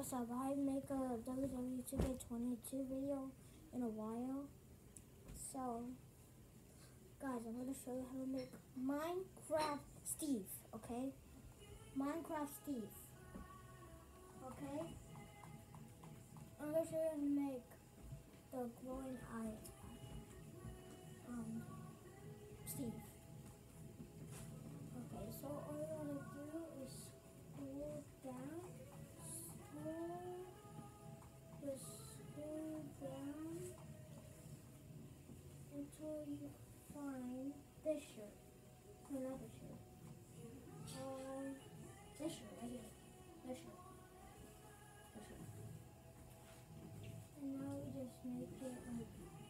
what's up? I make a WWE 2K22 video in a while. So, guys, I'm going to show you how to make Minecraft Steve, okay? Minecraft Steve, okay? I'm going to show you how to make the glowing eye, Steve. Okay, so all you want to do is scroll down, scroll down until you find this shirt. No, not this shirt. This shirt right here. This shirt. This shirt. And now we just make it like.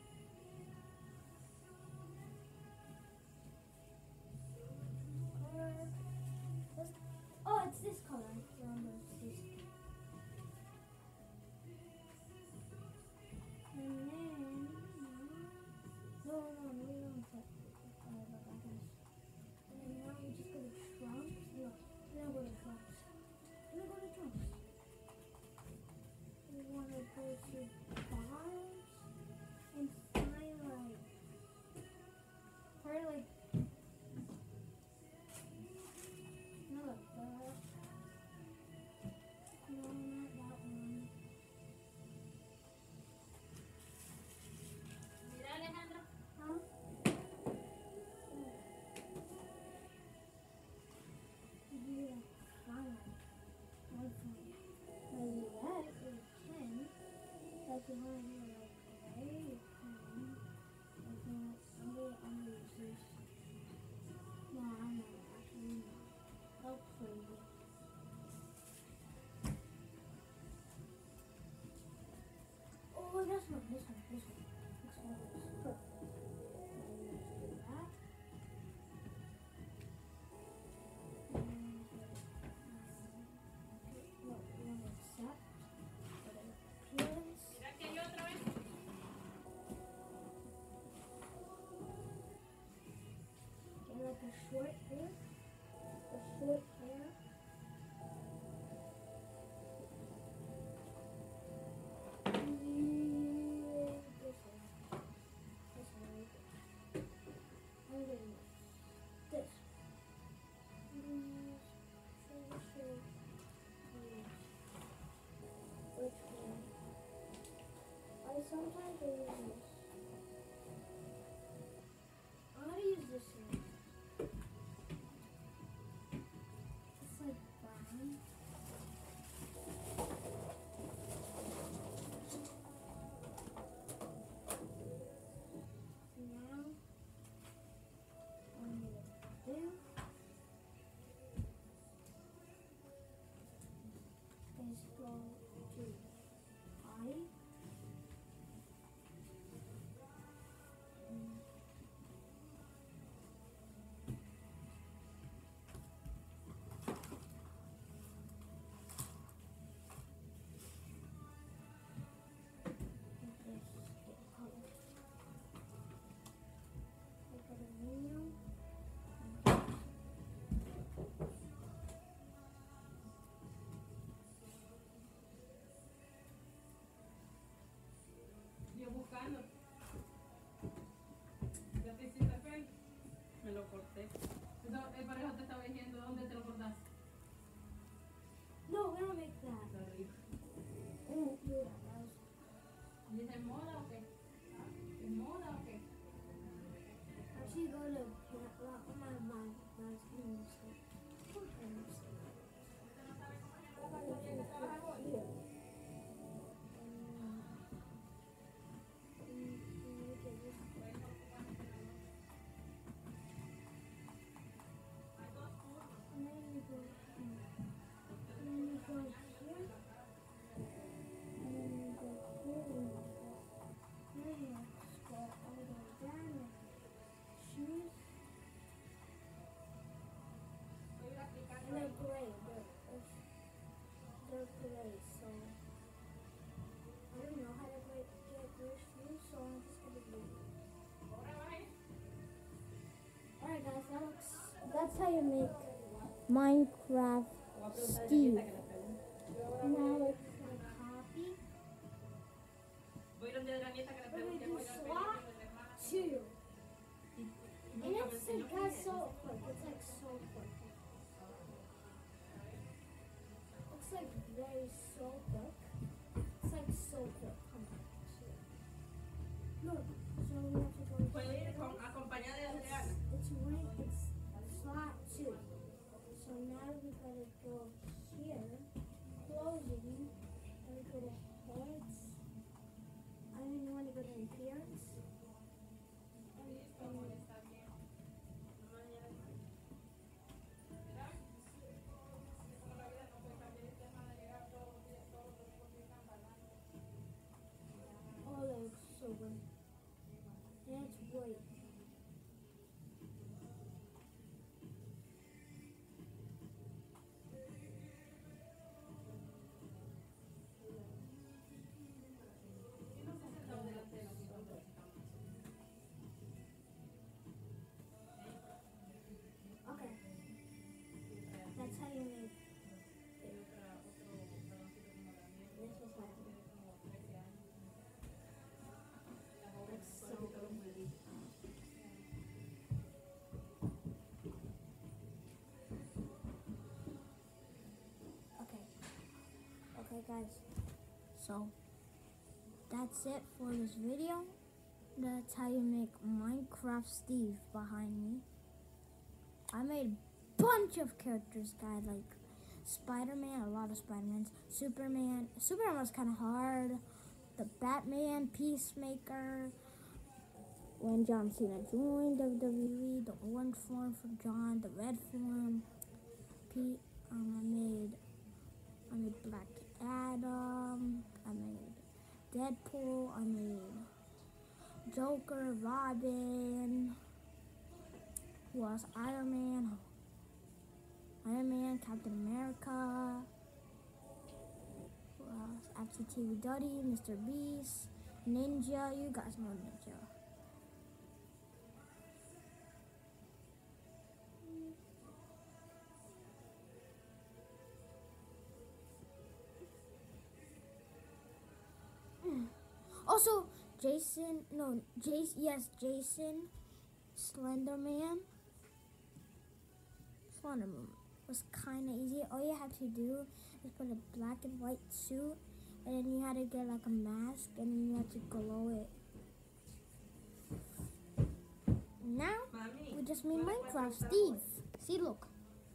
Oh, it's this color. This. And then, no, we don't put color like this. And now we just go to Trunks. Look, now go to Trunks. We're going to Trunks. We want to go to Bars and find probably like. No, not that one. Mira, Alejandro. Huh? Yeah, fine. Maybe that is 10. That's behind here, like gray 10. I think I'm gonna use this. No, I'm not actually not. That's crazy. Oh, this one. Looks like this. Perfect. Let's do that. No, we want to accept. Appearance. Mira que hay otra vez. Okay, like a short hair. A short hair. Sometimes I use this. I'm gonna use this one. It's like brown. Now I'm gonna do is go to eye. Yo buscando. Ya te hiciste fel. Me lo corté. El parejo te estaba diciendo dónde te lo cortaste. No, we don't make that. Está rico. We don't do that. ¿Y es en moda o qué? ¿Es moda o qué? Actually, go to my they're gray, so I don't know how to get gray shoes, so I'm just gonna do it. Alright guys, that's how you make Minecraft Steve. Now it's very so quick. It's like so quick. Come on. Look. So we have to go. Puede ir acompañada de Adriana. It's right. It's flat too. So now we gotta go here. Closing. And we go to heads. I don't even want to go to appearance. Oh, that looks so good. That's white. Okay. That's how you make. This is how That's so good. Okay, guys. So that's it for this video. That's how you make Minecraft Steve behind me. I made a bunch of characters, guys, like Spider-Man, a lot of Spider-Mans, Superman. Superman was kind of hard. The Batman, Peacemaker. When John Cena joined WWE, the orange form for John, the red form. I made Black Adam. I made Deadpool. I made Joker, Robin. Who else? Iron Man, Captain America. Who else? FTTV Duddy, Mr. Beast, Ninja. You guys know Ninja. Also, Jason, Slenderman. Slenderman was kind of easy. All you have to do is put a black and white suit, and then you had to get like a mask, and then you had to glow it. Now, we just made Minecraft Steve. See, look.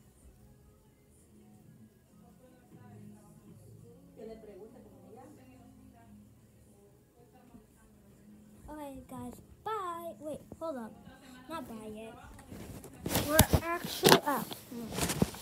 Okay, guys, bye. Wait, hold up. Not bye yet. We're actually up.